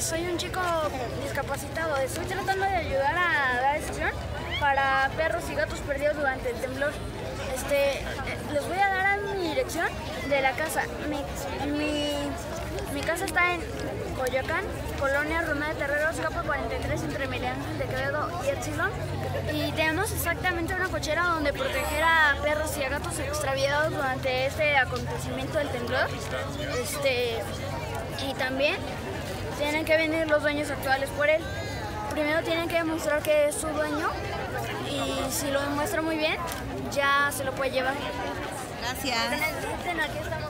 soy un chico discapacitado. Estoy tratando de ayudar a dar acción para perros y gatos perdidos durante el temblor. Les voy a dar a mi dirección de la casa. Mi casa está en Coyoacán, Colonia Román de Terreros, Capa 43, entre Miguel Ángel de Quevedo y Epsilon. Y tenemos exactamente una cochera donde proteger a perros y a gatos extraviados durante este acontecimiento del temblor. Y también tienen que venir los dueños actuales por él. Primero tienen que demostrar que es su dueño y si lo demuestra muy bien, ya se lo puede llevar. Gracias. Aquí estamos.